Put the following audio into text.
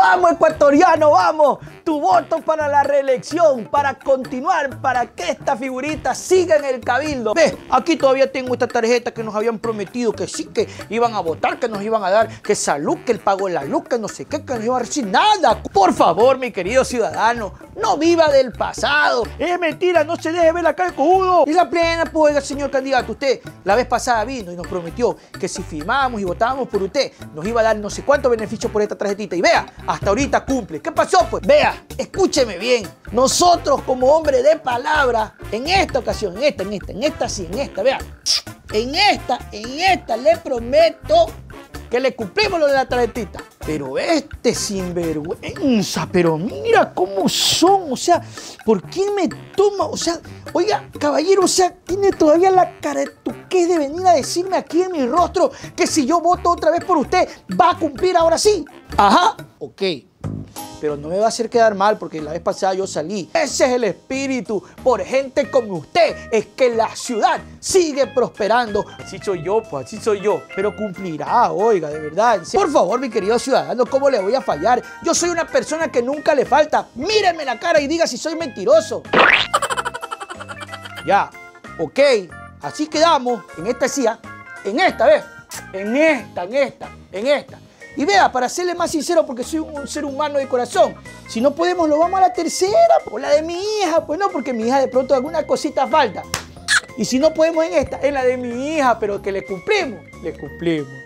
Vamos, ecuatoriano, vamos. Tu voto para la reelección, para continuar, para que esta figurita siga en el cabildo. Ve, aquí todavía tengo esta tarjeta que nos habían prometido que sí, que iban a votar, que nos iban a dar, que salud, que el pago de la luz, que no sé qué, que no iban a recibir nada. Por favor, mi querido ciudadano, no viva del pasado. Es mentira, no se deje ver la cara de cojudo. Y la plena, pues, oiga, señor candidato, usted la vez pasada vino y nos prometió que si firmábamos y votábamos por usted, nos iba a dar no sé cuántos beneficios por esta tarjetita. Y vea, hasta ahorita cumple. ¿Qué pasó, pues? Vea, escúcheme bien. Nosotros, como hombre de palabra, en esta ocasión, en esta, vea, en esta, le prometo que le cumplimos lo de la tarjetita. Pero este sinvergüenza, pero mira cómo son, o sea, ¿por qué me toma? O sea, oiga, caballero, o sea, tiene todavía la cara de tuqués de venir a decirme aquí en mi rostro que si yo voto otra vez por usted, va a cumplir ahora sí. Ajá, ok. Pero no me va a hacer quedar mal porque la vez pasada yo salí. Ese es el espíritu. Por gente como usted es que la ciudad sigue prosperando. Así soy yo, pues así soy yo. Pero cumplirá, oiga, de verdad. Por favor, mi querido ciudadano, ¿cómo le voy a fallar? Yo soy una persona que nunca le falta. Míreme la cara y diga si soy mentiroso. Ya, ok. Así quedamos en esta silla. En esta, ¿ves? En esta. Y vea, para serle más sincero, porque soy un ser humano de corazón, si no podemos, lo vamos a la tercera, o la de mi hija, pues no, porque mi hija de pronto alguna cosita falta. Y si no podemos en esta, en la de mi hija, pero que le cumplimos.